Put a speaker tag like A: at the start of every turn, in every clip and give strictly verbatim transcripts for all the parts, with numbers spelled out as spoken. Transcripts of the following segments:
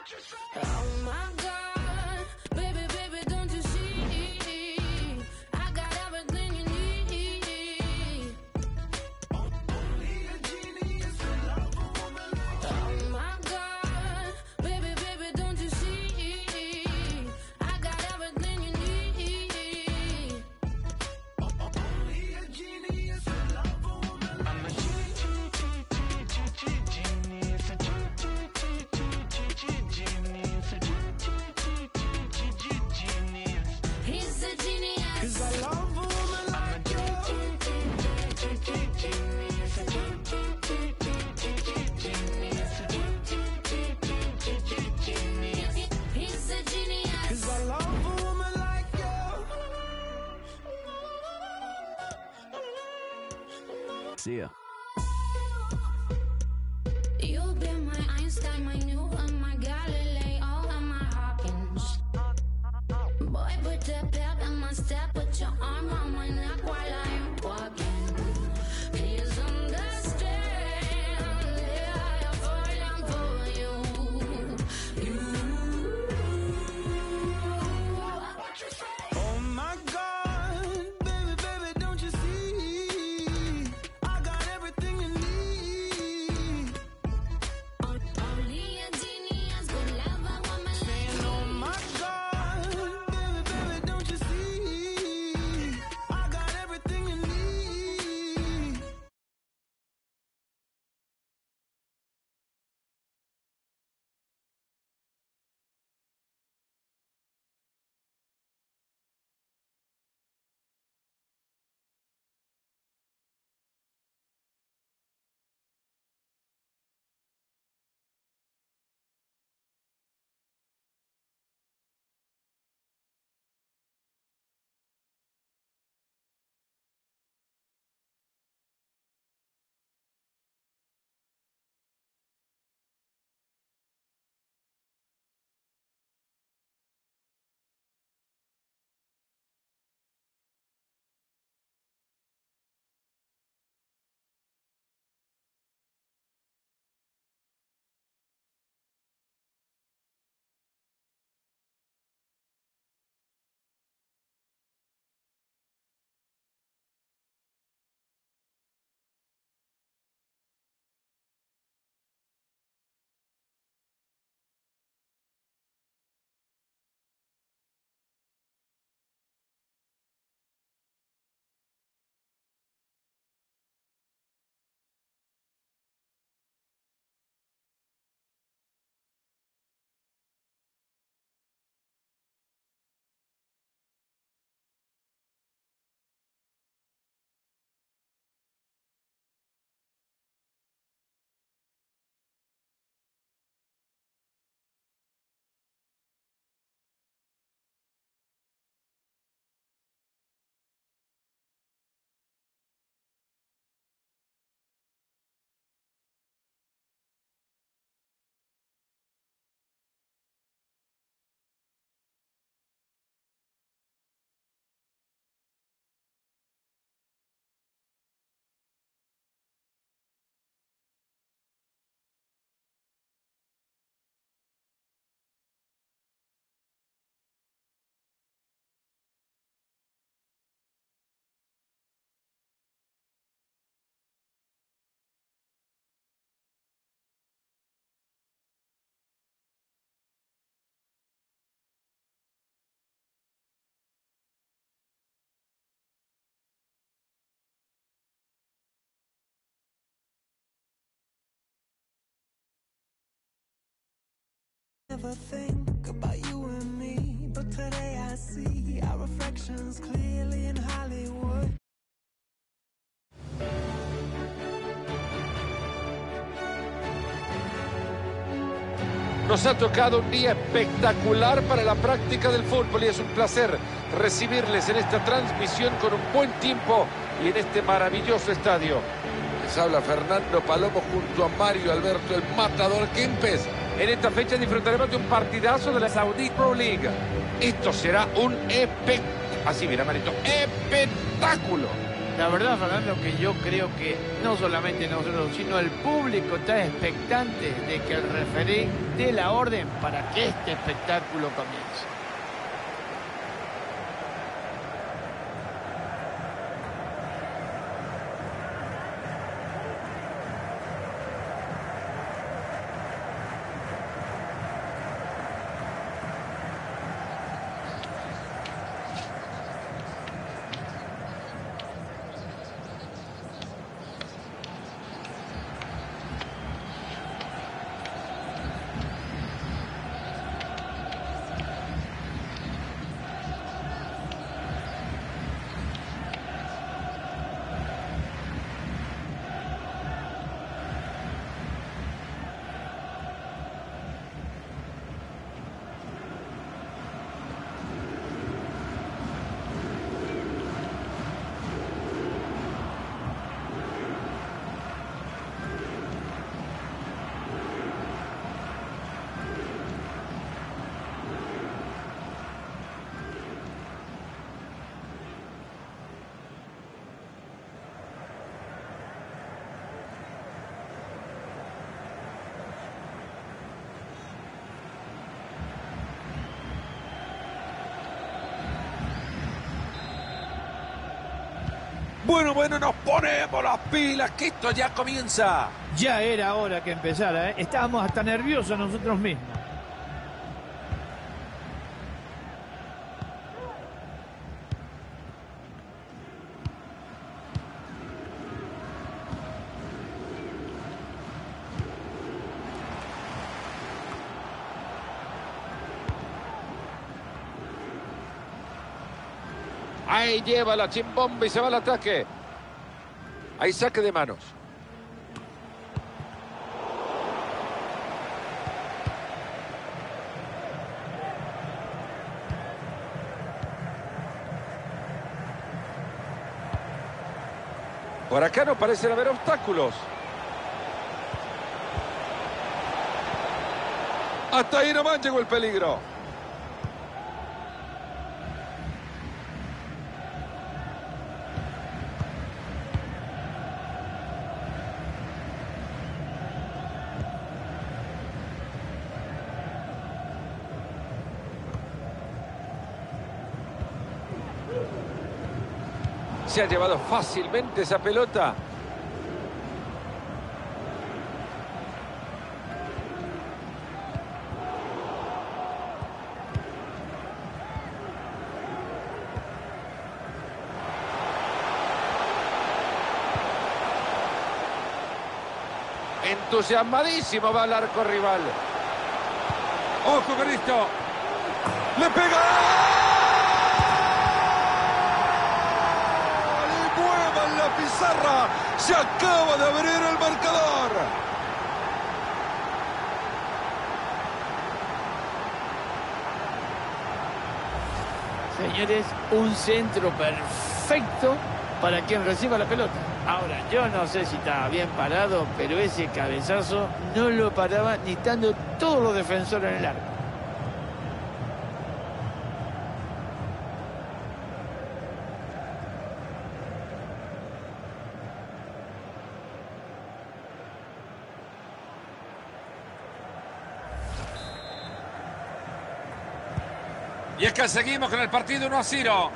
A: Oh my God, baby, baby, don't you see? I got everything you need. Only a genius can love a woman like you. Oh my God, baby, baby, don't you see? I got everything you need. Only a genius can love a woman like you. I'm a genius, genius, genius. He's a genius. 'Cause I love a woman like you. He's a genius. 'Cause I love a woman like you. See ya. You've been my Einstein, my Newton, my Galileo, and my Hawkins. Boy, put the pep in my step, put your arm on my neck while I'm walking. Please understand, yeah, I'm falling for you. You. Oh my God, baby, baby, don't you see? I got everything you need. Only a genius could love a woman like you. Oh my God, baby, baby, don't you see? I got everything you need. Never think about you and me, but today I see our reflections clearly in Hollywood.
B: Nos ha tocado un día espectacular para la práctica del fútbol y es un placer recibirles en esta transmisión con un buen tiempo y en este maravilloso estadio. Les habla Fernando Palomo junto a Mario Alberto, el matador Kempes. En esta fecha disfrutaremos de un partidazo de la Saudi Pro League. Esto será un espectáculo. Así, mira, Marito, espectáculo.
C: La verdad, Fernando, que yo creo que no solamente nosotros, sino el público está expectante de que el referee dé la orden para que este espectáculo comience.
B: Bueno, bueno, nos ponemos las pilas, que esto ya comienza.
C: Ya era hora que empezara, ¿eh? Estábamos hasta nerviosos nosotros mismos.
B: Ahí lleva la chimbomba y se va al ataque. Ahí saque de manos. Por acá no parecen haber obstáculos. Hasta ahí nomás llegó el peligro. Se ha llevado fácilmente esa pelota. Entusiasmadísimo va al arco rival. ¡Ojo con esto! ¡Le pega! La pizarra, se acaba de abrir el marcador.
C: Señores, un centro perfecto para quien reciba la pelota. Ahora, yo no sé si estaba bien parado, pero ese cabezazo no lo paraba ni estando todos los defensores en el arco.
B: Y es que seguimos con el partido uno a cero.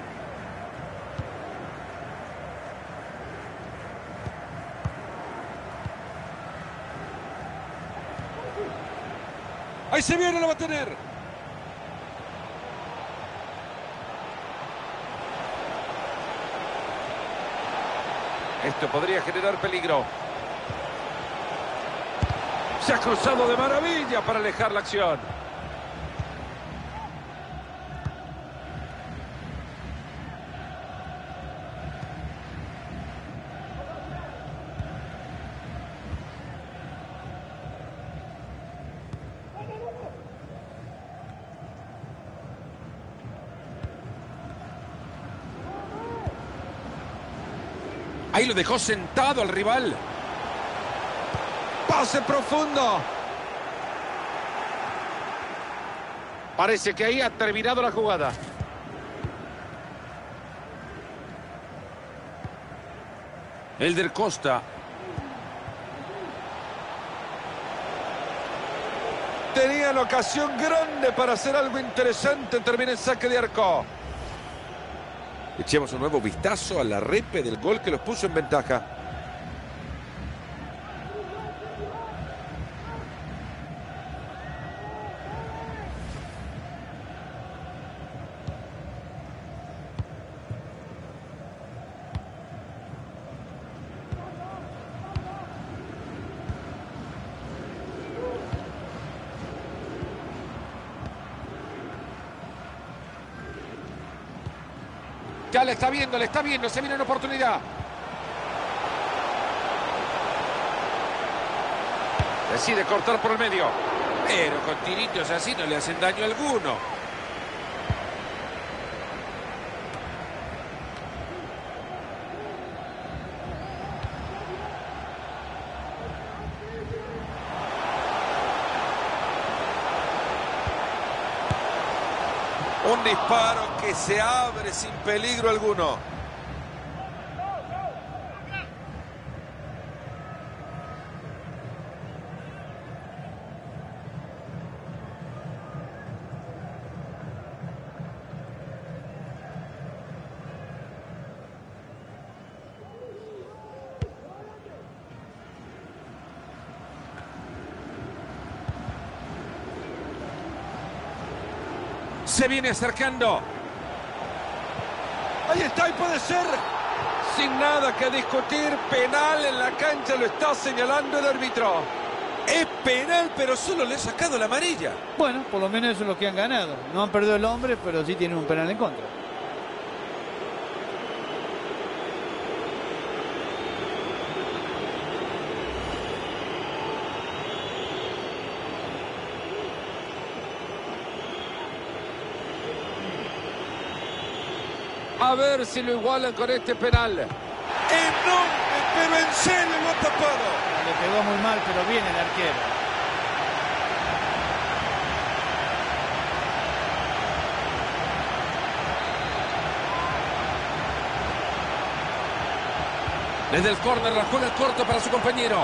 B: Ahí se viene, lo va a tener. Esto podría generar peligro. Se ha cruzado de maravilla para alejar la acción. Ahí lo dejó sentado al rival. Pase profundo. Parece que ahí ha terminado la jugada. Elder Costa. Tenían ocasión grande para hacer algo interesante. Termina el saque de arco. Echemos un nuevo vistazo a la repe del gol que los puso en ventaja. Ya le está viendo, le está viendo, se viene una oportunidad. Decide cortar por el medio. Pero con tiritos así no le hacen daño alguno. Un disparo que se abre sin peligro alguno. Se viene acercando. Ahí está y puede ser. Sin nada que discutir, penal en la cancha, lo está señalando el árbitro. Es penal, pero solo le ha sacado la amarilla.
C: Bueno, por lo menos eso es lo que han ganado. No han perdido el hombre, pero sí tienen un penal en contra.
B: A ver si lo igualan con este penal. Enorme, pero en serio lo ha tapado.
C: Le pegó muy mal, pero viene el arquero.
B: Desde el córner la juega corto para su compañero.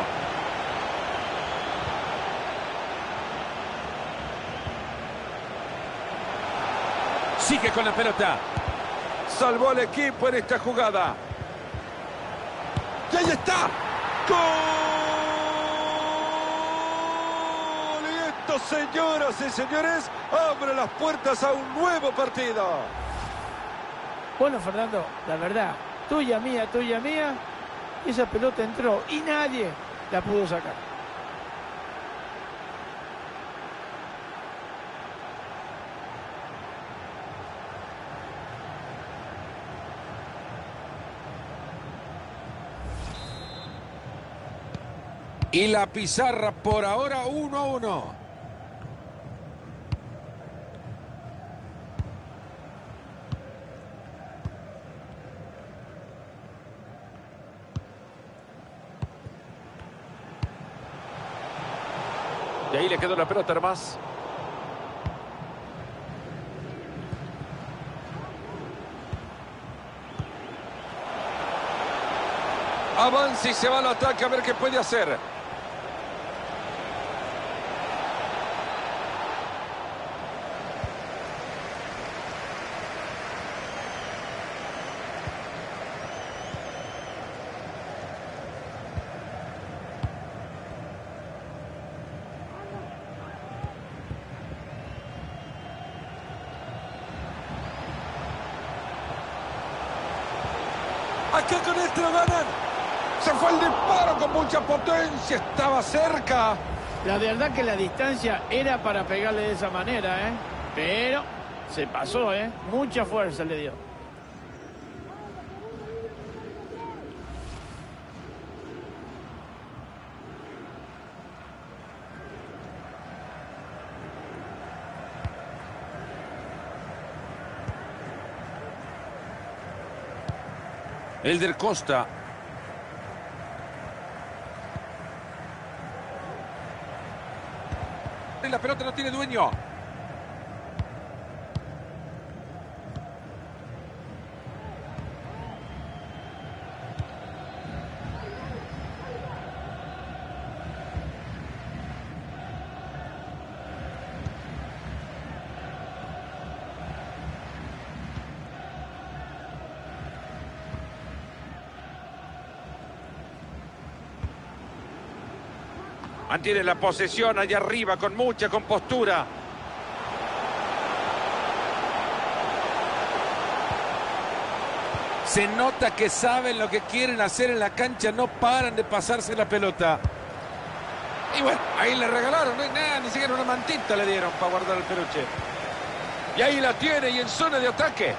B: Sigue con la pelota. Salvó al equipo en esta jugada. Y ahí está. ¡Gol! Y esto, señoras y señores, abre las puertas a un nuevo partido.
C: Bueno, Fernando, la verdad, tuya, mía, tuya, mía, esa pelota entró y nadie la pudo sacar.
B: Y la pizarra por ahora uno a uno. Y ahí le quedó la pelota nomás. Avanza y se va al ataque a ver qué puede hacer. Acá con este lo ganan. Se fue el disparo con mucha potencia. Estaba cerca.
C: La verdad que la distancia era para pegarle de esa manera, ¿eh? Pero se pasó, ¿eh? Mucha fuerza le dio.
B: Elder Costa. Y la pelota no tiene dueño. Mantiene la posesión allá arriba con mucha compostura. Se nota que saben lo que quieren hacer en la cancha, no paran de pasarse la pelota. Y bueno, ahí le regalaron, no hay nada, ni siquiera una mantita le dieron para guardar el peluche. Y ahí la tiene y en zona de ataque.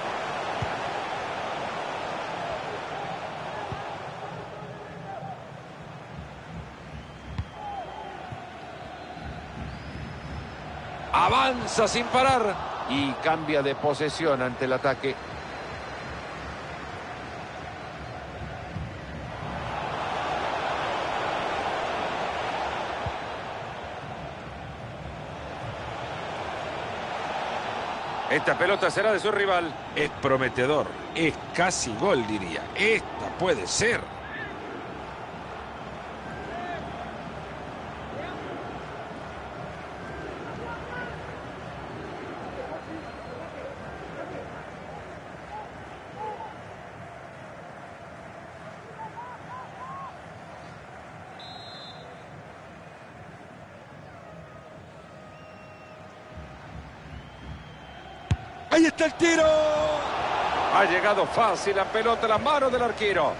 B: Avanza sin parar y cambia de posesión ante el ataque. Esta pelota será de su rival. Es prometedor. Es casi gol, diría. Esta puede ser. ¡Ahí está el tiro! Ha llegado fácil la pelota a las manos del arquero.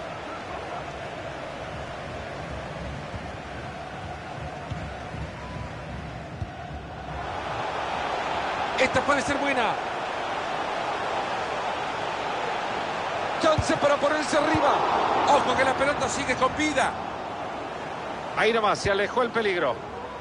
B: Esta puede ser buena. Chance para ponerse arriba. Ojo que la pelota sigue con vida. Ahí nomás, se alejó el peligro.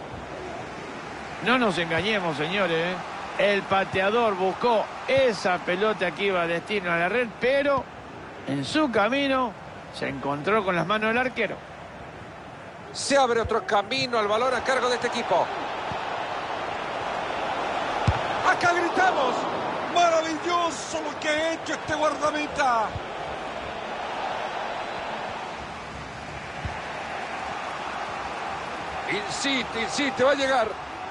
C: No nos engañemos, señores, ¿eh? El pateador buscó esa pelota que iba a destino a la red, pero en su camino se encontró con las manos del arquero.
B: Se abre otro camino al balón a cargo de este equipo. ¡Acá gritamos! ¡Maravilloso lo que ha hecho este guardameta! Insiste, insiste, va a llegar.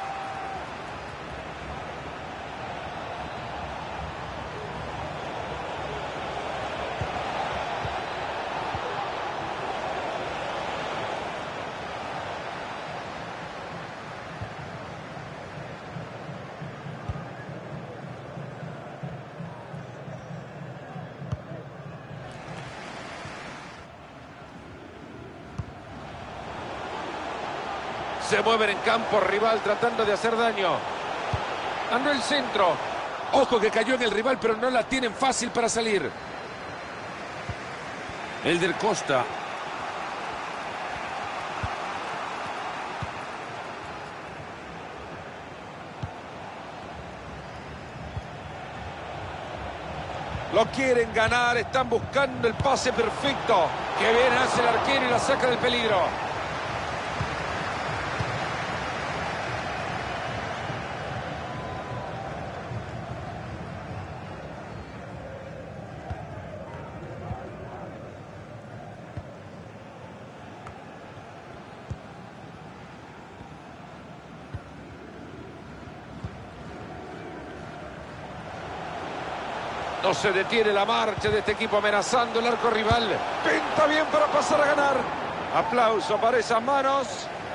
B: Se mueven en campo rival tratando de hacer daño. Andó el centro. Ojo que cayó en el rival, pero no la tienen fácil para salir. El del Costa. Lo quieren ganar, están buscando el pase perfecto. Que bien hace el arquero y la saca del peligro. No se detiene la marcha de este equipo amenazando el arco rival. Pinta bien para pasar a ganar. Aplauso para esas manos.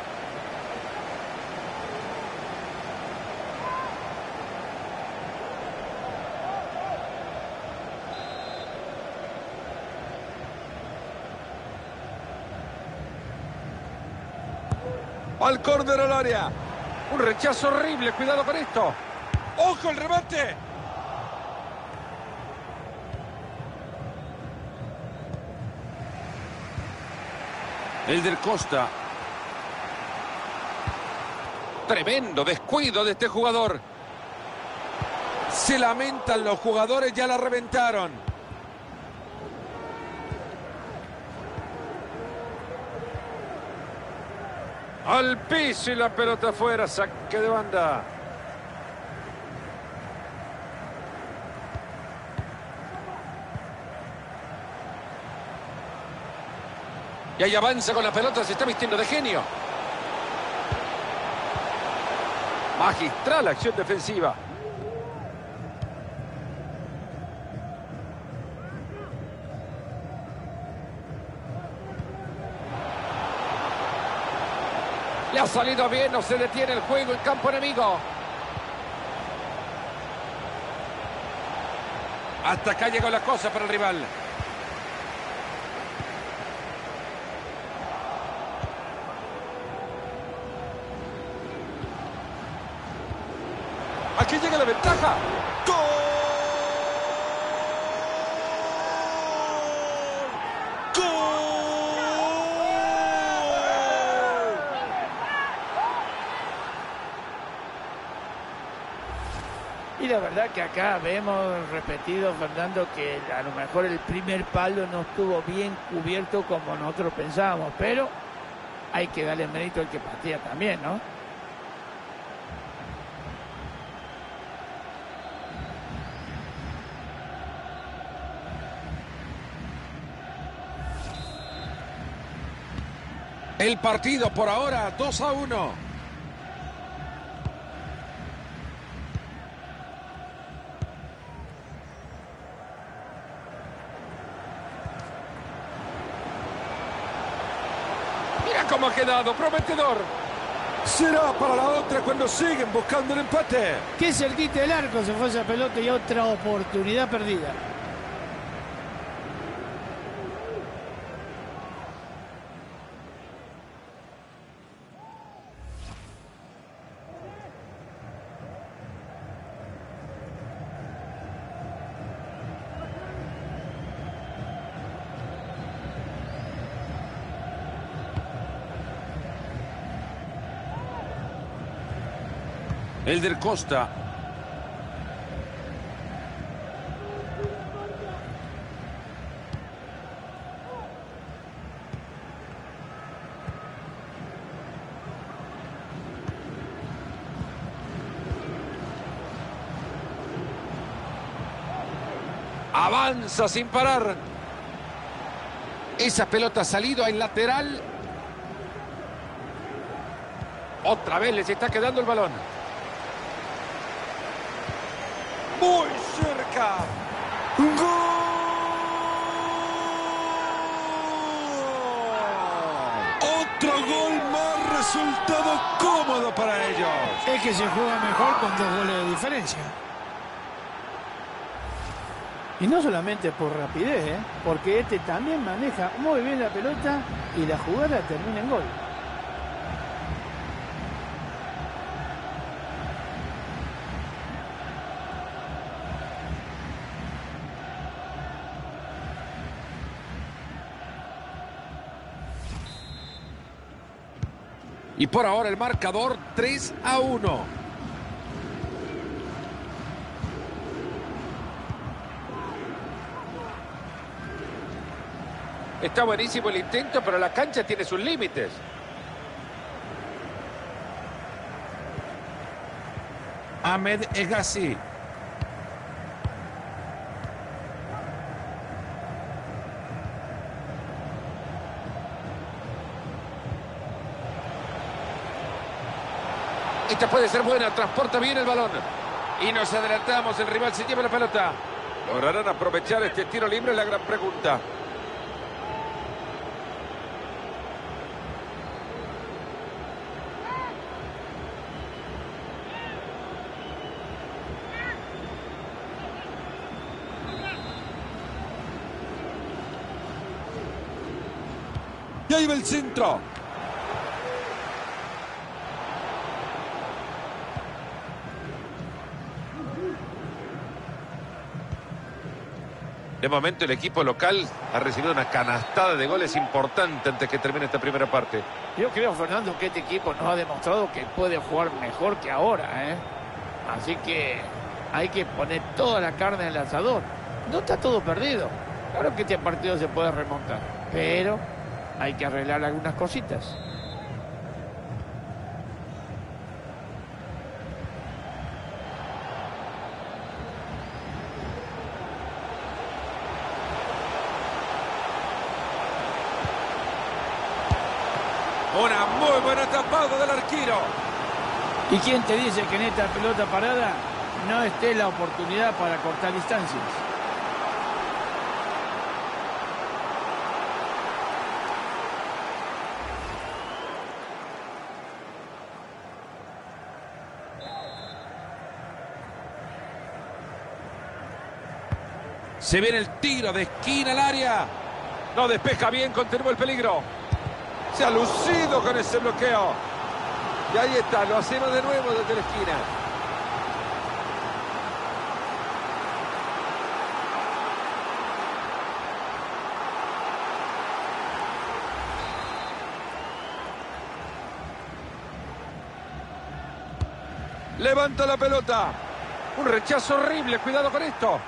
B: Al córner al área. Un rechazo horrible. Cuidado con esto. ¡Ojo el remate! El del Costa. Tremendo descuido de este jugador. Se lamentan los jugadores, ya la reventaron. Al piso y la pelota afuera, saque de banda. Y ahí avanza con la pelota, se está vistiendo de genio. Magistral acción defensiva. Le ha salido bien, no se detiene el juego en campo enemigo. Hasta acá llegó la cosa para el rival. Aquí llega la ventaja. ¡Gol! ¡Gol!
C: Y la verdad que acá vemos repetido, Fernando, que a lo mejor el primer palo no estuvo bien cubierto como nosotros pensábamos, pero hay que darle mérito al que patea también, ¿no?
B: El partido por ahora dos a uno. Mira cómo ha quedado, prometedor. Será para la otra cuando siguen buscando el empate.
C: Qué cerquita del arco se fue esa pelota y otra oportunidad perdida.
B: Elder Costa. Avanza sin parar. Esa pelota ha salido al lateral. Otra vez les está quedando el balón. Muy cerca. ¡Gol! Otro gol más, resultado cómodo para ellos.
C: Es que se juega mejor con dos goles de diferencia. Y no solamente por rapidez, ¿eh? Porque este también maneja muy bien la pelota y la jugada termina en gol.
B: Y por ahora el marcador tres a uno. Está buenísimo el intento, pero la cancha tiene sus límites. Ahmed Egassi. Esta puede ser buena, transporta bien el balón. Y nos adelantamos, el rival se lleva la pelota. ¿Lograrán aprovechar este tiro libre? Es la gran pregunta. Y ahí va el centro. De momento el equipo local ha recibido una canastada de goles importante antes que termine esta primera parte.
C: Yo creo, Fernando, que este equipo nos ha demostrado que puede jugar mejor que ahora, ¿eh? Así que hay que poner toda la carne en el asador. No está todo perdido. Claro que este partido se puede remontar, pero hay que arreglar algunas cositas.
B: Una muy buena tapada del arquero.
C: ¿Y quién te dice que en esta pelota parada no esté la oportunidad para cortar distancias?
B: Se viene el tiro de esquina al área. No despeja bien, continúa el peligro. Se ha lucido con ese bloqueo. Y ahí está, lo hacemos de nuevo desde la esquina. Levanta la pelota. Un rechazo horrible, cuidado con esto.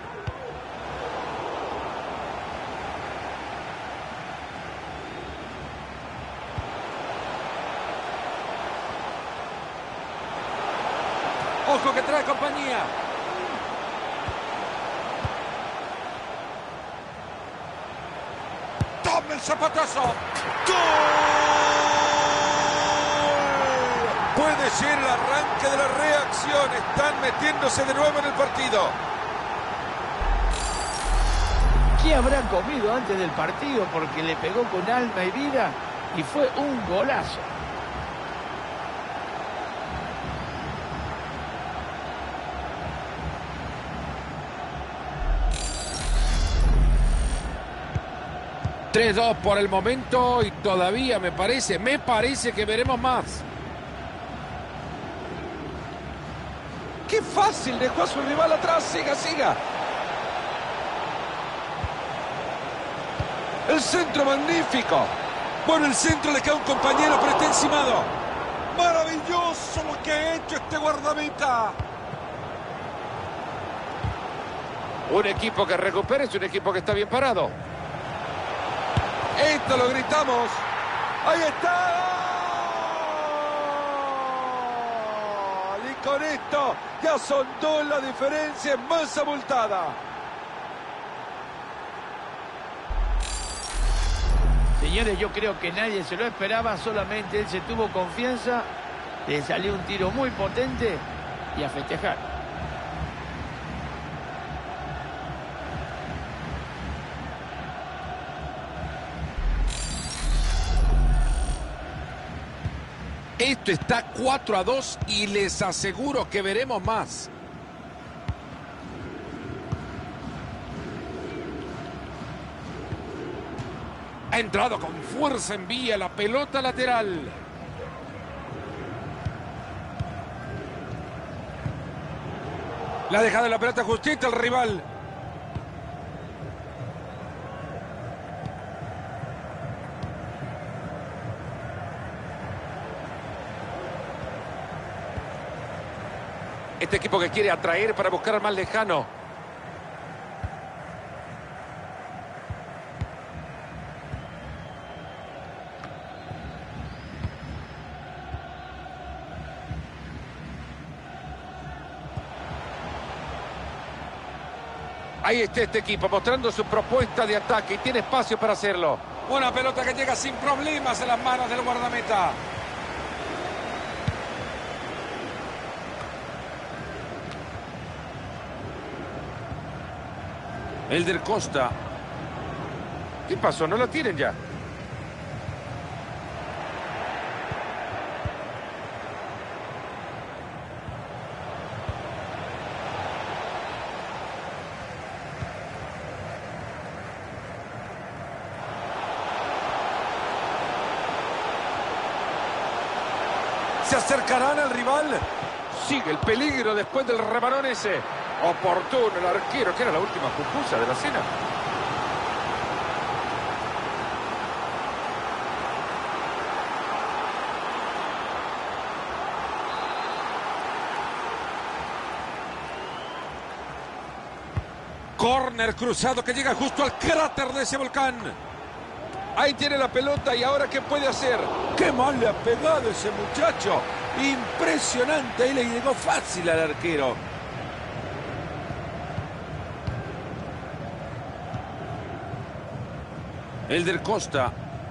B: Ojo que trae compañía. Toma el zapatazo. ¡Gol! Puede ser el arranque de la reacción. Están metiéndose de nuevo en el partido.
C: ¿Qué habrá comido antes del partido? Porque le pegó con alma y vida y fue un golazo.
B: tres dos por el momento y todavía me parece, me parece que veremos más. ¡Qué fácil! Dejó a su rival atrás. Siga, siga. El centro magnífico. Bueno, el centro le queda un compañero, pero está encimado. Maravilloso lo que ha hecho este guardameta. Un equipo que recupera es un equipo que está bien parado. Esto lo gritamos. ¡Ahí está! Y con esto ya son dos la diferencia más abultada.
C: Señores, yo creo que nadie se lo esperaba, solamente él se tuvo confianza, le salió un tiro muy potente y a festejar.
B: Esto está cuatro a dos y les aseguro que veremos más. Ha entrado con fuerza, envía la pelota lateral. La ha dejado la pelota justita al rival. Este equipo que quiere atraer para buscar al más lejano. Ahí está este equipo mostrando su propuesta de ataque y tiene espacio para hacerlo. Una pelota que llega sin problemas en las manos del guardameta. Elder Costa. ¿Qué pasó? ¿No la tienen ya? ¿Se acercarán al rival? Sigue el peligro después del rebalón ese. Oportuno el arquero, que era la última pupusa de la cena. Córner cruzado que llega justo al cráter de ese volcán. Ahí tiene la pelota y ahora ¿qué puede hacer? ¡Qué mal le ha pegado ese muchacho! Impresionante, ahí le llegó fácil al arquero. Elder Costa.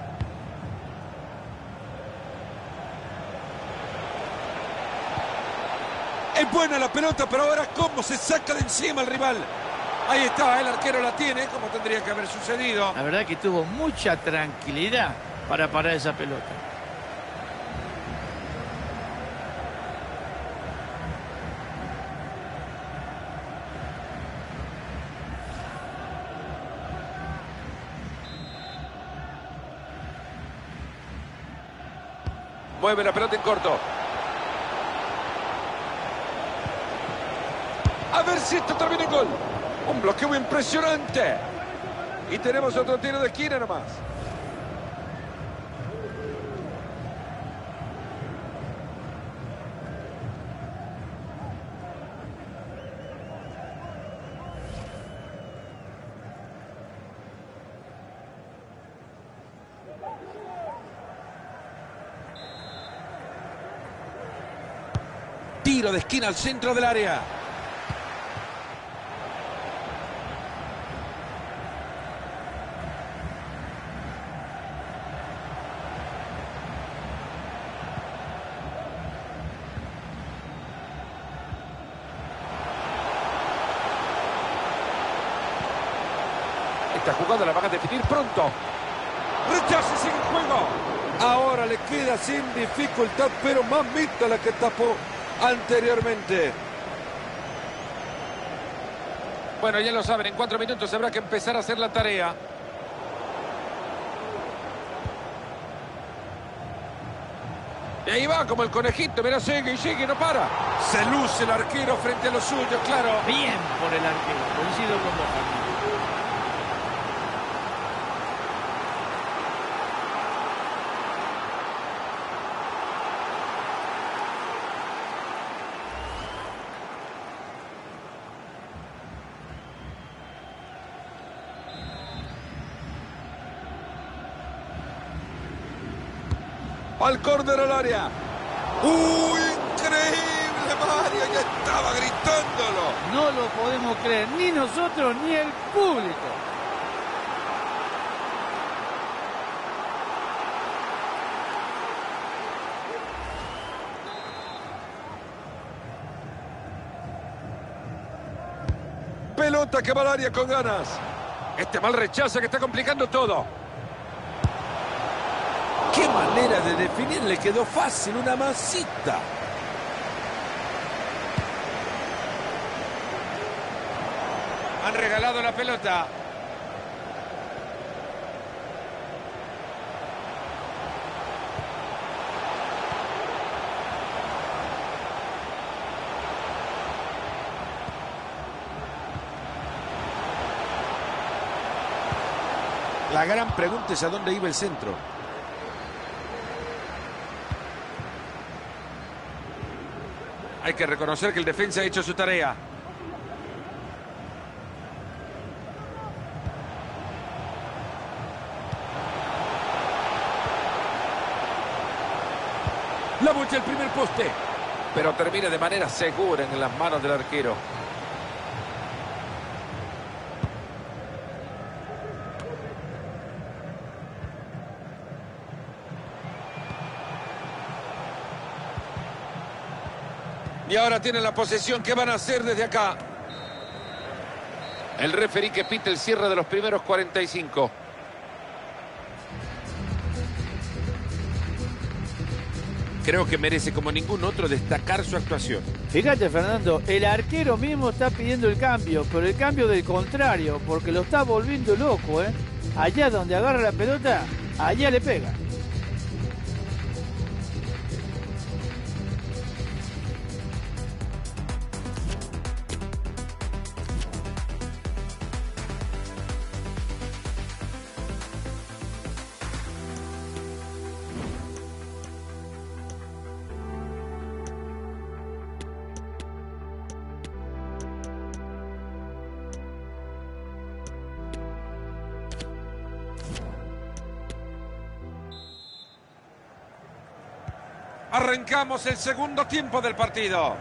B: Es buena la pelota, pero ahora cómo se saca de encima el rival. Ahí está, el arquero la tiene, como tendría que haber sucedido.
C: La verdad que tuvo mucha tranquilidad para parar esa pelota.
B: Mueve la pelota en corto. A ver si esto termina en gol. Un bloqueo impresionante. Y tenemos otro tiro de esquina nomás. Tiro de esquina al centro del área. Esta jugada la van a definir pronto. Rechaza, sigue el juego. Ahora le queda sin dificultad, pero mamita la que tapó anteriormente. Bueno, ya lo saben, en cuatro minutos habrá que empezar a hacer la tarea. Y ahí va, como el conejito, mira, sigue y sigue, no para. Se luce el arquero frente a los suyos, claro.
C: Bien por el arquero, coincido con vos, Fernando.
B: Al córner al área. ¡Uy, increíble, Mario! Ya estaba gritándolo.
C: No lo podemos creer, ni nosotros ni el público.
B: Pelota que va al área con ganas. Este mal rechaza que está complicando todo. ¡Qué manera de definir! Le quedó fácil, una masita. Han regalado la pelota. La gran pregunta es a dónde iba el centro. Hay que reconocer que el defensa ha hecho su tarea. La vuelta al primer poste. Pero termina de manera segura en las manos del arquero. Y ahora tienen la posesión. ¿Qué van a hacer desde acá? El referí que pita el cierre de los primeros cuarenta y cinco. Creo que merece como ningún otro destacar su actuación.
C: Fíjate, Fernando, el arquero mismo está pidiendo el cambio, pero el cambio del contrario, porque lo está volviendo loco, ¿eh? Allá donde agarra la pelota, allá le pega.
B: Arrancamos el segundo tiempo del partido.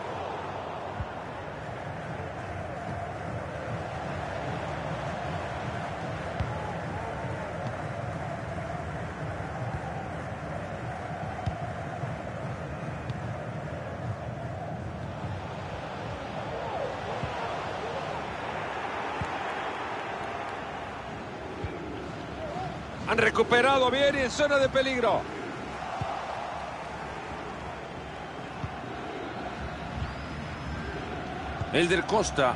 B: Han recuperado bien y en zona de peligro. Elder Costa.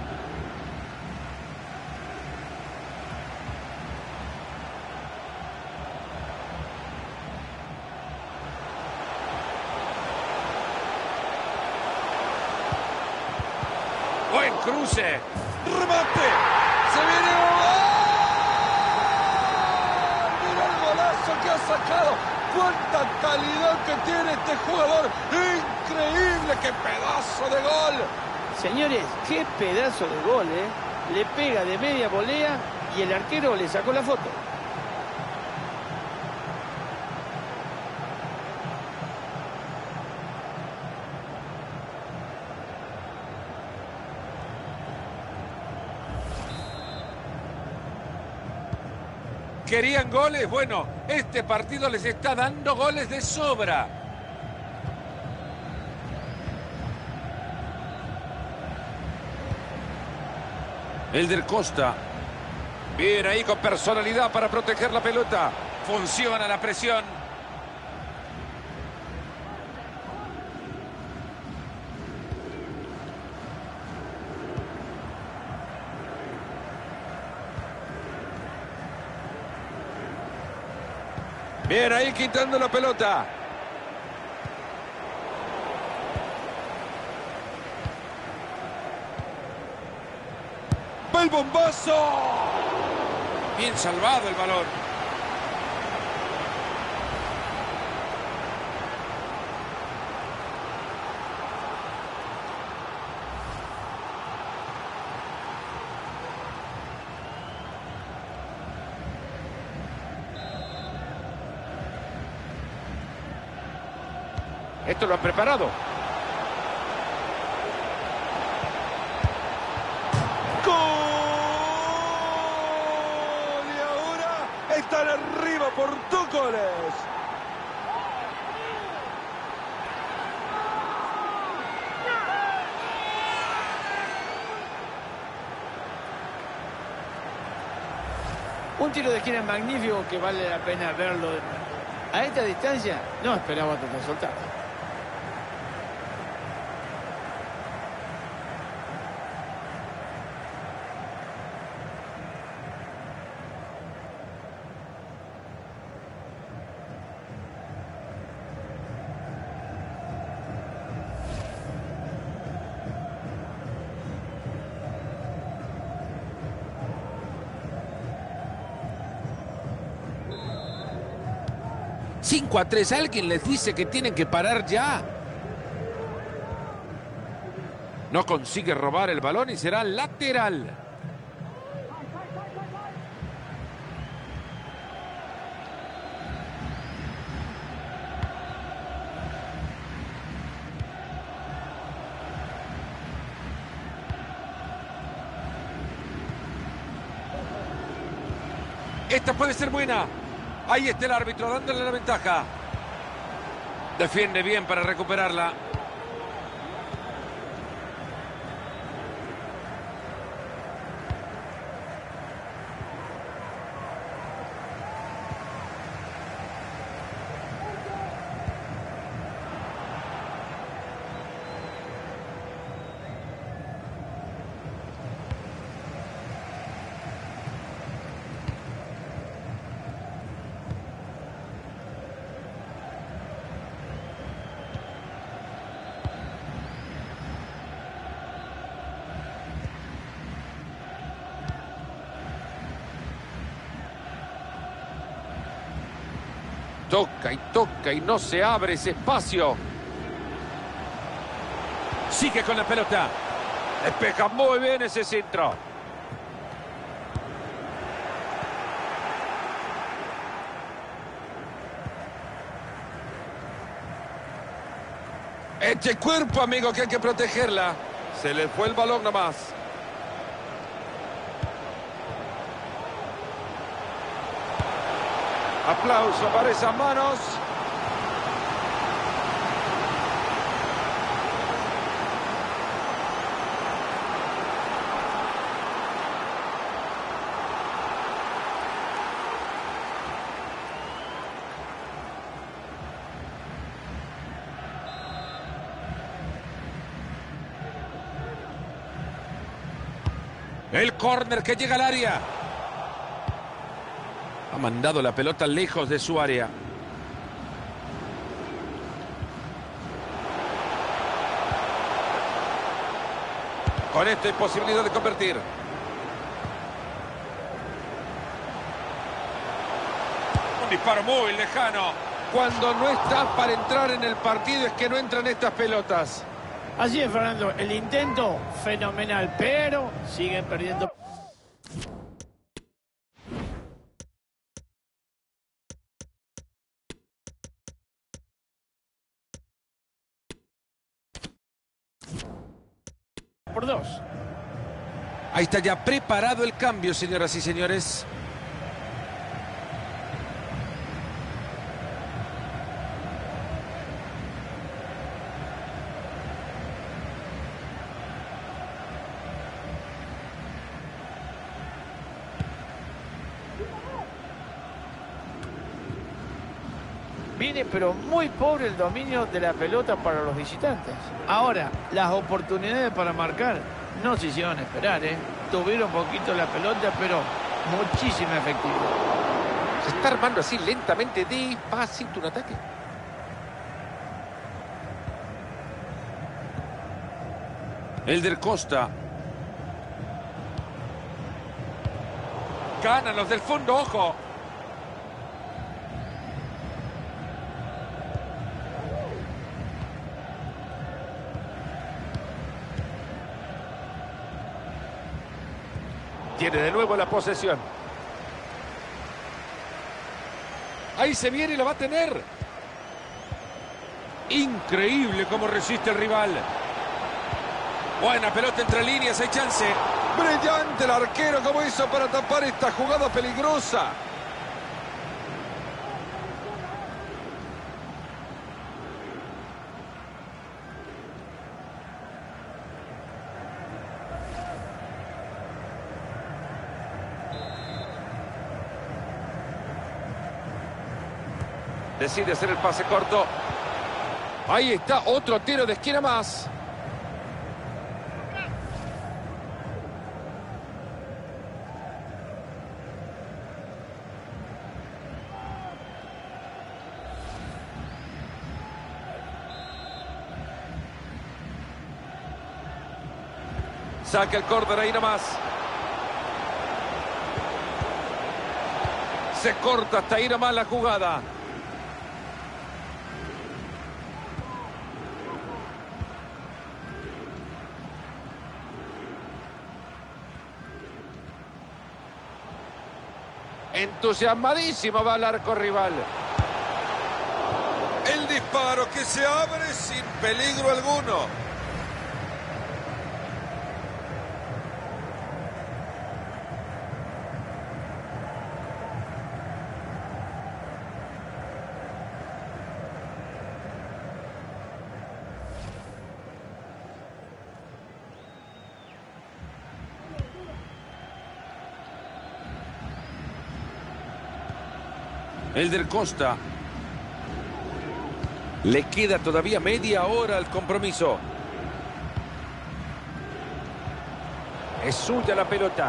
B: Buen cruce.
D: ¡Remate! ¡Se viene un gol! ¡Mira el golazo que ha sacado! ¡Cuánta calidad que tiene este jugador! ¡Increíble! ¡Qué pedazo de gol!
C: Señores, qué pedazo de gol, ¿eh? Le pega de media volea y el arquero le sacó la foto.
B: ¿Querían goles? Bueno, este partido les está dando goles de sobra. Elder Costa. Bien ahí con personalidad para proteger la pelota. Funciona la presión. Bien ahí quitando la pelota.
D: ¡Va el bombazo!
B: Bien salvado el balón. Esto lo han preparado.
D: ¡Gol! Y ahora están arriba por dos goles.
C: Un tiro de esquina magnífico que vale la pena verlo. A esta distancia no esperaba otro resultado.
B: cinco a tres. Alguien les dice que tienen que parar ya. No consigue robar el balón y será lateral. Esta puede ser buena. Ahí está el árbitro dándole la ventaja. Defiende bien para recuperarla. Toca y toca y no se abre ese espacio. Sigue con la pelota. Despeja muy bien ese centro. Eche cuerpo, amigo, que hay que protegerla. Se le fue el balón nomás. Aplauso para esas manos. El córner que llega al área. Ha mandado la pelota lejos de su área. Con esto hay posibilidad de convertir. Un disparo muy lejano. Cuando no estás para entrar en el partido es que no entran estas pelotas.
C: Así es, Fernando. El intento fenomenal, pero siguen perdiendo. Por dos.
B: Ahí está ya preparado el cambio, señoras y señores.
C: Viene pero muy pobre el dominio de la pelota para los visitantes. Ahora, las oportunidades para marcar no se hicieron esperar, ¿eh? Tuvieron poquito la pelota, pero muchísima efectividad.
B: Se está armando así lentamente, despacito un ataque. Elder Costa. Ganan los del fondo, ojo. Tiene de nuevo la posesión. Ahí se viene y la va a tener. Increíble cómo resiste el rival. Buena pelota entre líneas, hay chance.
D: Brillante el arquero, como hizo para tapar esta jugada peligrosa.
B: Decide hacer el pase corto. Ahí está, otro tiro de esquina más. Saca el córner ahí nomás. Se corta hasta ahí nomás la jugada. Entusiasmadísimo va al arco rival.
D: El disparo que se abre sin peligro alguno.
B: Elder Costa. Le queda todavía media hora al compromiso. Es suya la pelota.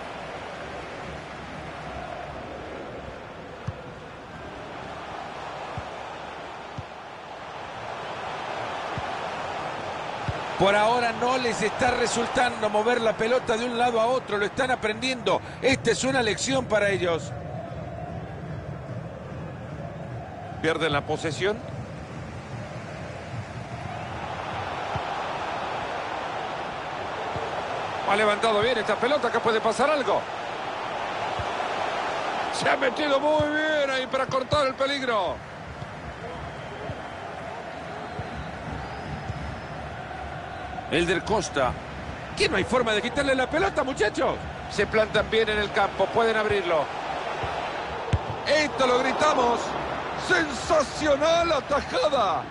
B: Por ahora no les está resultando mover la pelota de un lado a otro. Lo están aprendiendo. Esta es una lección para ellos. Pierden la posesión. Ha levantado bien esta pelota, que puede pasar algo. Se ha metido muy bien ahí para cortar el peligro. Elder Costa. ¿Qué no hay forma de quitarle la pelota, muchachos? Se plantan bien en el campo, pueden abrirlo.
D: Esto lo gritamos. ¡Sensacional atajada!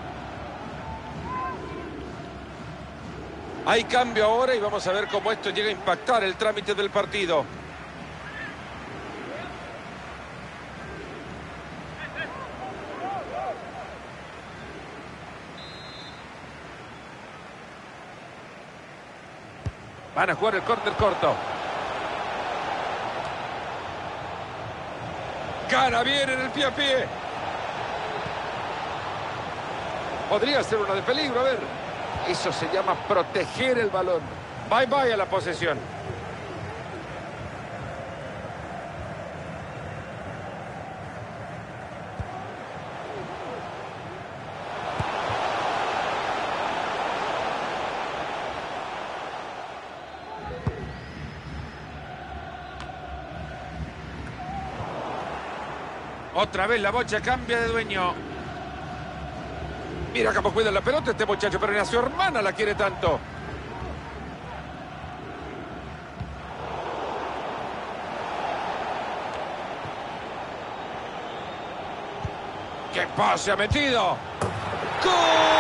B: Hay cambio ahora y vamos a ver cómo esto llega a impactar el trámite del partido. Van a jugar el córner corto. Gana bien en el pie a pie. Podría ser una de peligro, a ver. Eso se llama proteger el balón. Bye bye a la posesión. Otra vez la bocha cambia de dueño. Mira cómo cuida la pelota este muchacho, pero ni a su hermana la quiere tanto. ¡Qué pase ha metido! ¡Gol!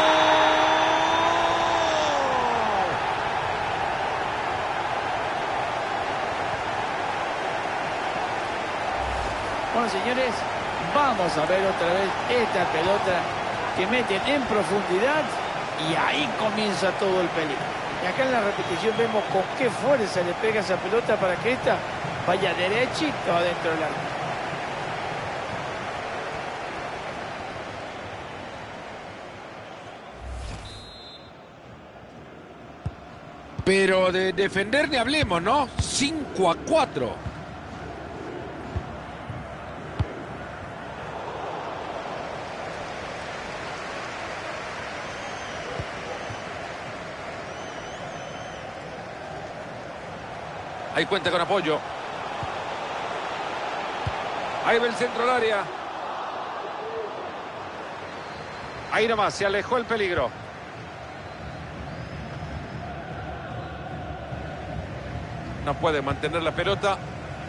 C: Bueno, señores, vamos a ver otra vez esta pelota que meten en profundidad y ahí comienza todo el peligro. Y acá en la repetición vemos con qué fuerza le pega esa pelota para que esta vaya derechito adentro del arco.
B: Pero de defender ni hablemos, ¿no? cinco a cuatro. Ahí cuenta con apoyo. Ahí va el centro del área. Ahí nomás, se alejó el peligro. No puede mantener la pelota.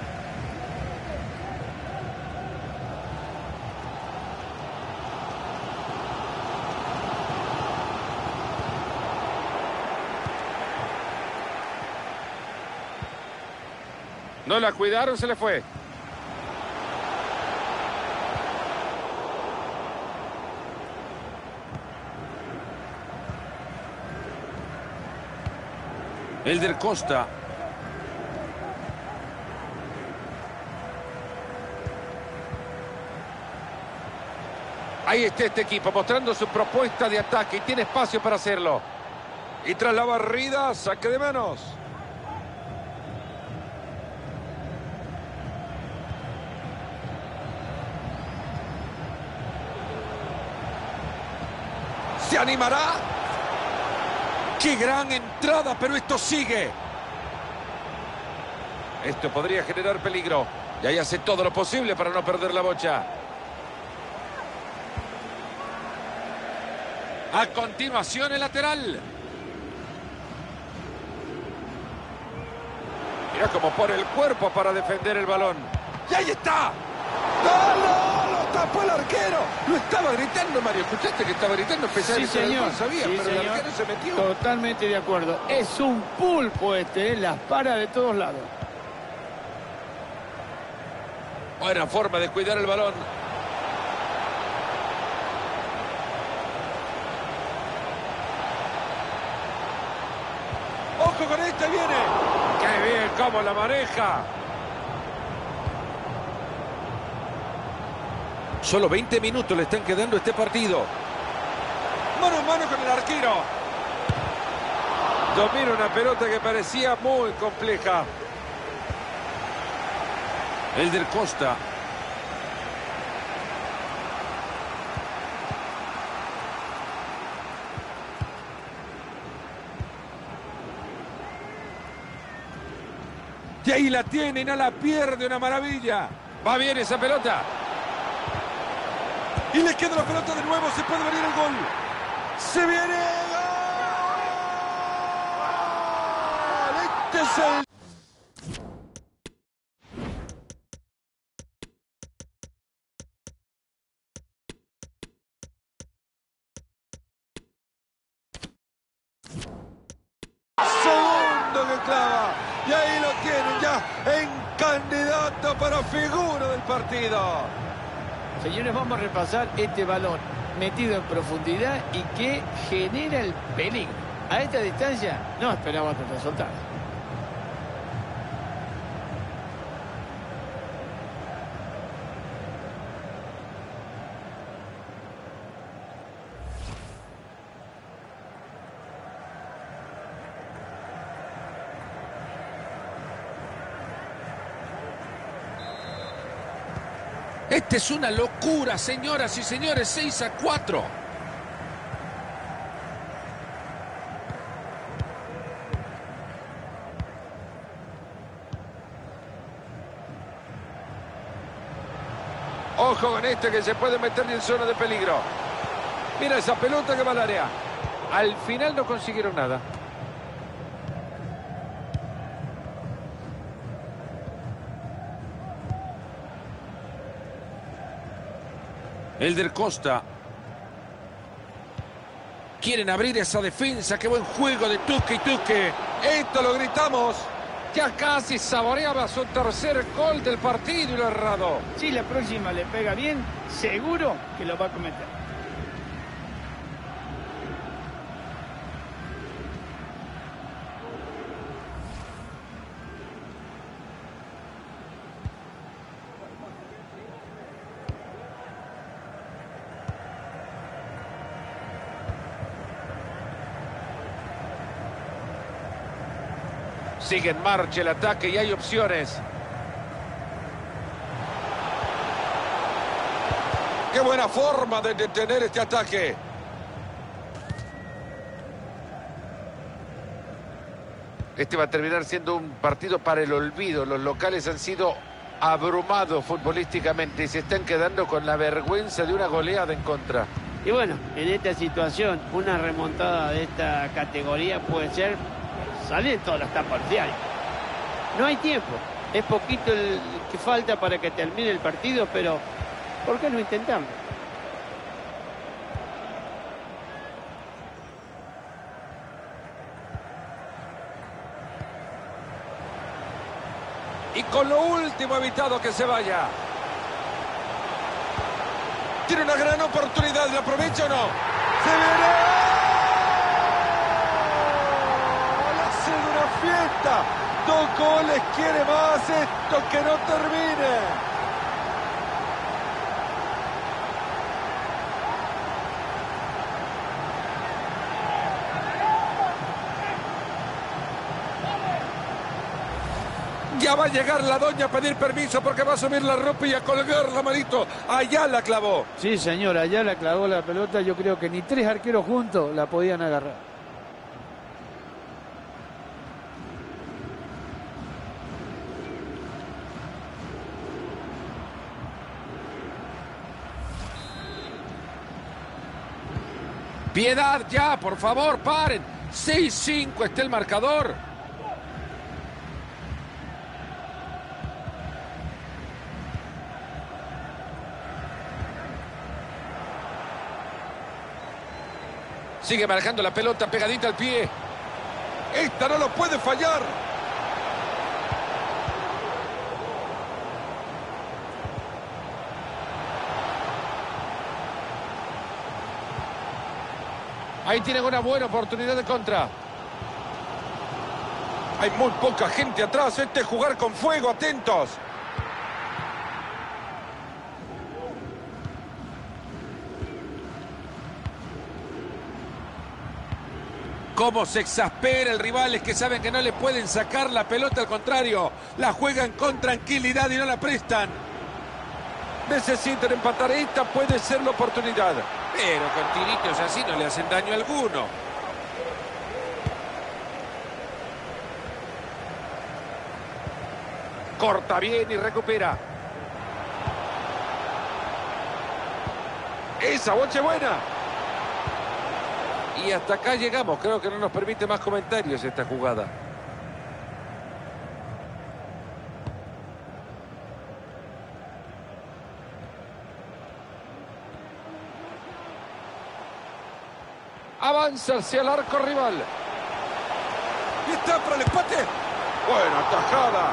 B: No la cuidaron, se le fue. Elder Costa. Ahí está este equipo mostrando su propuesta de ataque y tiene espacio para hacerlo. Y tras la barrida, saque de manos. ¿Se animará? ¡Qué gran entrada! Pero esto sigue. Esto podría generar peligro. Y ahí hace todo lo posible para no perder la bocha. A continuación el lateral. Mira cómo pone el cuerpo para defender el balón. ¡Y ahí está! ¡No, no! ¡Lo tapó el arquero! Lo estaba gritando, Mario. ¿Escuchaste que estaba gritando? A pesar
C: Sí,
B: de que
C: señor.
B: no sabía,
C: Sí,
B: pero
C: señor.
B: el arquero se metió.
C: Totalmente de acuerdo. Es un pulpo este, ¿eh? Las para de todos lados.
B: Buena forma de cuidar el balón. ¡Ojo con este! ¡Viene! ¡Qué bien cómo la maneja! Solo veinte minutos le están quedando a este partido. Mano a mano con el arquero. Domina una pelota que parecía muy compleja. Elder Costa. Y ahí la tiene y no la pierde, una maravilla. Va bien esa pelota. Y le queda la pelota de nuevo, se puede venir el gol. ¡Se viene! ¡Gol! Este es el... segundo que clava. Y ahí lo tienen ya en candidato para figura del partido.
C: Señores, vamos a repasar este balón metido en profundidad y que genera el peligro. A esta distancia no esperaba otro resultado.
B: Esta es una locura, señoras y señores, seis a cuatro. Ojo con este que se puede meter en zona de peligro. Mira esa pelota que va al área. Al final no consiguieron nada. Elder Costa. Quieren abrir esa defensa. Qué buen juego de Tuque y Tuque.
D: Esto lo gritamos.
B: Ya casi saboreaba su tercer gol del partido y lo ha errado.
C: Si la próxima le pega bien, seguro que lo va a cometer.
B: Sigue en marcha el ataque y hay opciones.
D: Qué buena forma de detener este ataque.
B: Este va a terminar siendo un partido para el olvido. Los locales han sido abrumados futbolísticamente y se están quedando con la vergüenza de una goleada en contra.
E: Y bueno, en esta situación, una remontada de esta categoría puede ser salir en todas las tapas diarias. No hay tiempo. Es poquito el que falta para que termine el partido, pero ¿por qué no intentamos?
D: Y con lo último evitado que se vaya. Tiene una gran oportunidad. ¿La aprovecha o no? ¡Se viene! ¡Hace una fiesta! Dos goles, quiere más. Esto que no termine. Ya va a llegar la doña a pedir permiso porque va a subir la ropa y a colgar la manito. Allá la clavó.
C: Sí, señor, allá la clavó la pelota. Yo creo que ni tres arqueros juntos la podían agarrar.
B: Piedad ya, por favor, paren. seis cinco está el marcador. Sigue marcando la pelota pegadita al pie.
D: Esta no lo puede fallar.
B: Ahí tienen una buena oportunidad de contra.
D: Hay muy poca gente atrás. Este es jugar con fuego. Atentos.
B: Cómo se exaspera el rival, es que saben que no le pueden sacar la pelota, al contrario, la juegan con tranquilidad y no la prestan.
D: Necesitan empatar. Esta puede ser la oportunidad.
B: Pero con tiritos así no le hacen daño alguno. Corta bien y recupera.
D: Esa boche buena.
B: Y hasta acá llegamos. Creo que no nos permite más comentarios esta jugada. Avanza hacia el arco rival.
D: Y está para el empate. Buena tajada.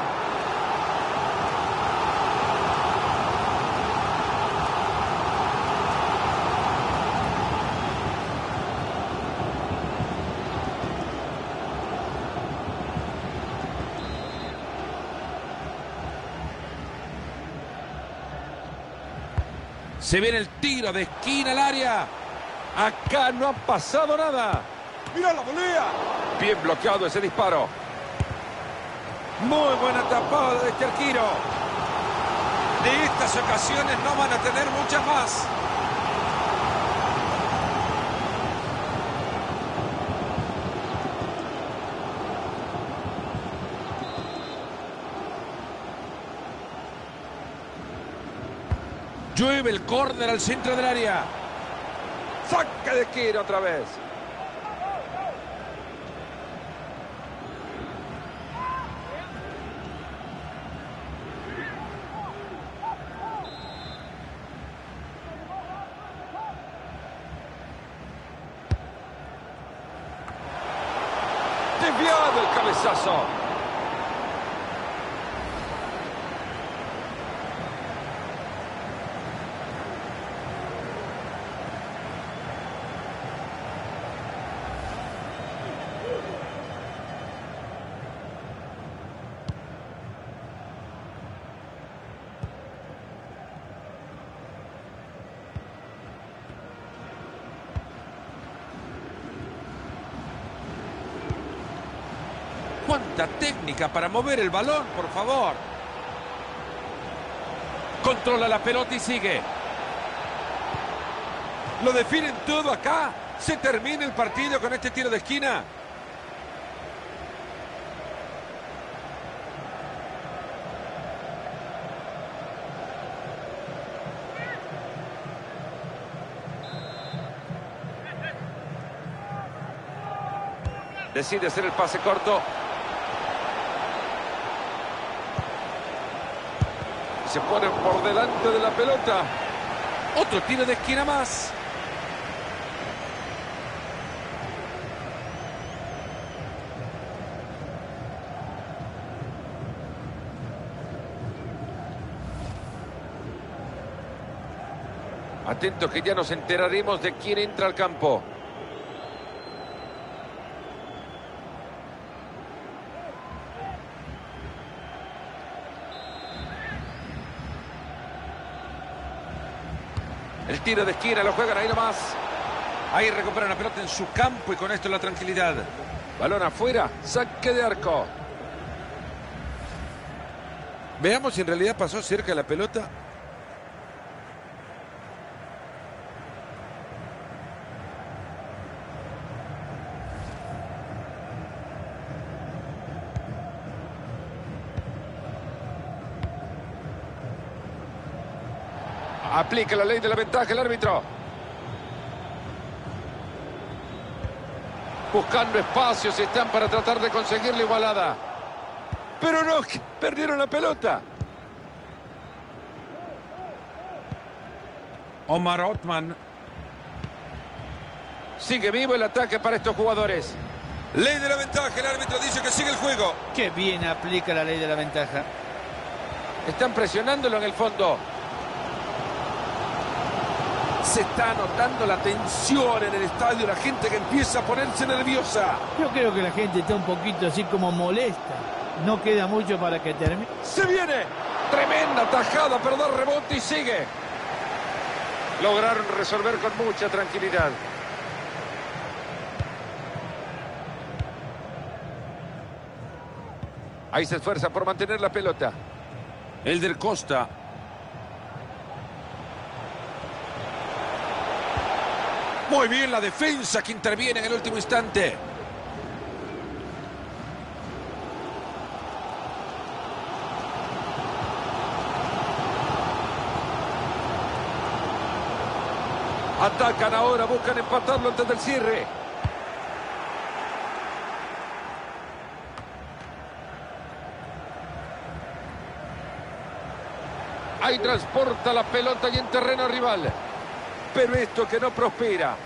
B: Se viene el tiro de esquina al área. Acá no ha pasado nada.
D: ¡Mira la volea! Bien bloqueado ese disparo. Muy buena tapada de este arquero. De estas ocasiones no van a tener muchas más. Llueve el córner al centro del área.
B: Saque de esquina otra vez. Desviado el cabezazo.
D: ¡Cuánta técnica para mover el balón, por favor!
B: Controla la pelota y sigue.
D: Lo definen todo acá. Se termina el partido con este tiro de esquina.
B: Decide hacer el pase corto. Se ponen por delante de la pelota.
D: Otro tiro de esquina más.
B: Atentos que ya nos enteraremos de quién entra al campo. El tiro de esquina lo juegan ahí nomás.
D: Ahí recuperan la pelota en su campo y con esto la tranquilidad.
B: Balón afuera, saque de arco.
D: Veamos si en realidad pasó cerca de la pelota.
B: Aplica la ley de la ventaja el árbitro. Buscando espacios están para tratar de conseguir la igualada. Pero no, perdieron la pelota.
D: Omar Othman.
B: Sigue vivo el ataque para estos jugadores.
D: Ley de la ventaja, el árbitro dice que sigue el juego.
E: Qué bien aplica la ley de la ventaja.
B: Están presionándolo en el fondo.
D: Se está notando la tensión en el estadio, la gente que empieza a ponerse nerviosa.
C: Yo creo que la gente está un poquito así como molesta. No queda mucho para que termine.
B: ¡Se viene! Tremenda tajada, pero da rebote y sigue. Lograron resolver con mucha tranquilidad. Ahí se esfuerza por mantener la pelota.
D: El del Costa. Muy bien la defensa que interviene en el último instante.
B: Atacan ahora, buscan empatarlo antes del cierre. Ahí transporta la pelota y en terreno rival. Pero esto que no prospera.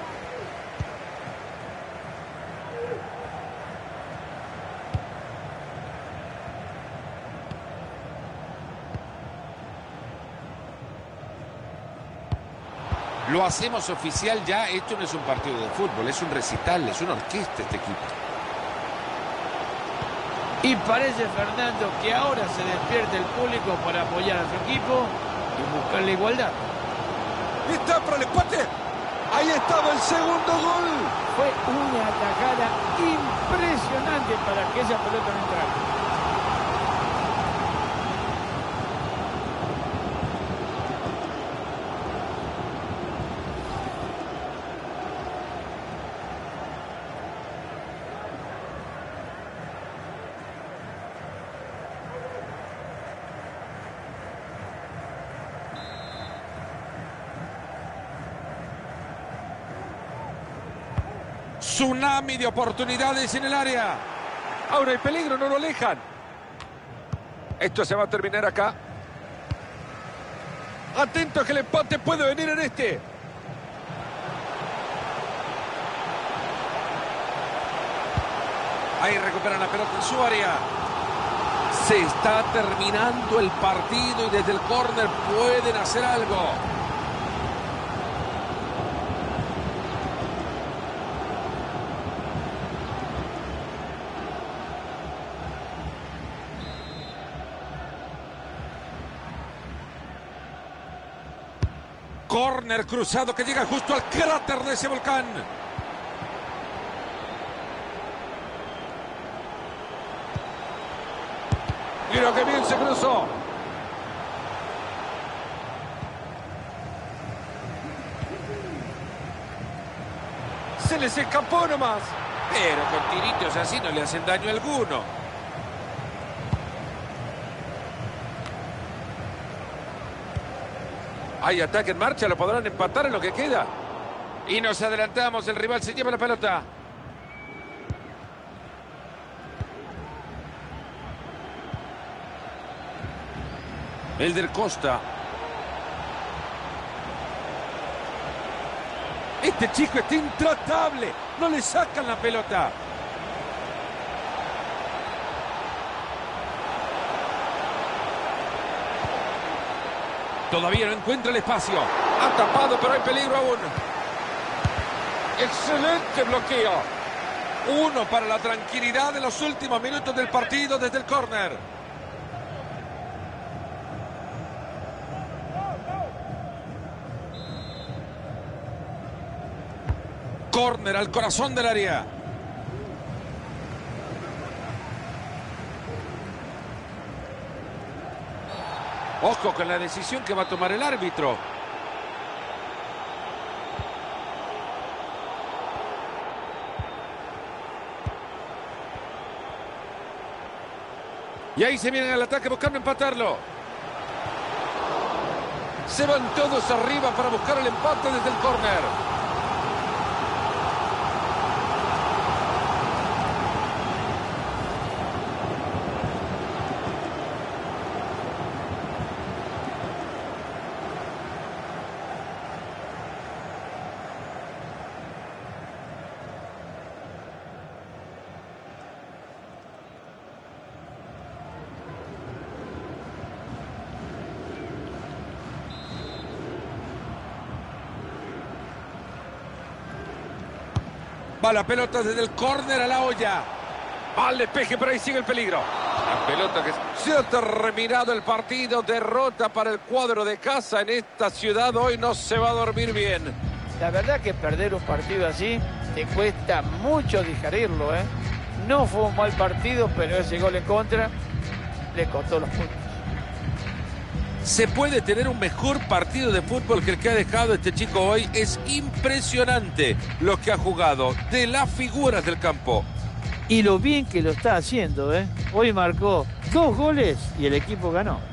D: Lo hacemos oficial ya. Esto no es un partido de fútbol, es un recital, es una orquesta este equipo.
E: Y parece, Fernando, que ahora se despierta el público para apoyar a su equipo y buscar la igualdad.
D: Está para el empate. Ahí estaba el segundo gol.
C: Fue una atajada impresionante para que esa pelota no entrara.
B: Tsunami de oportunidades en el área. Ahora hay peligro, no lo alejan. Esto se va a terminar acá. Atento que el empate puede venir en este. Ahí recuperan la pelota en su área. Se está terminando el partido y desde el córner pueden hacer algo. Córner cruzado que llega justo al cráter de ese volcán. Mira que bien se cruzó. Se les escapó nomás. Pero con tiritos así no le hacen daño alguno. Hay ataque en marcha, lo podrán empatar en lo que queda. Y nos adelantamos, el rival se lleva la pelota. Elder Costa. Este chico está intratable. No le sacan la pelota. Todavía no encuentra el espacio. Ha tapado, pero hay peligro aún. Excelente bloqueo. Uno para la tranquilidad de los últimos minutos del partido desde el córner. Córner al corazón del área. Ojo con la decisión que va a tomar el árbitro. Y ahí se vienen al ataque buscando empatarlo. Se van todos arriba para buscar el empate desde el córner. Va la pelota desde el córner a la olla. Va al despeje, pero ahí sigue el peligro. La pelota que se ha terminado el partido. Derrota para el cuadro de casa en esta ciudad. Hoy no se va a dormir bien.
C: La verdad que perder un partido así te cuesta mucho digerirlo, ¿eh? No fue un mal partido, pero ese gol en contra le costó los puntos.
B: ¿Se puede tener un mejor partido de fútbol que el que ha dejado este chico hoy? Es impresionante lo que ha jugado, de las figuras del campo.
C: Y lo bien que lo está haciendo, ¿eh? Hoy marcó dos goles y el equipo ganó.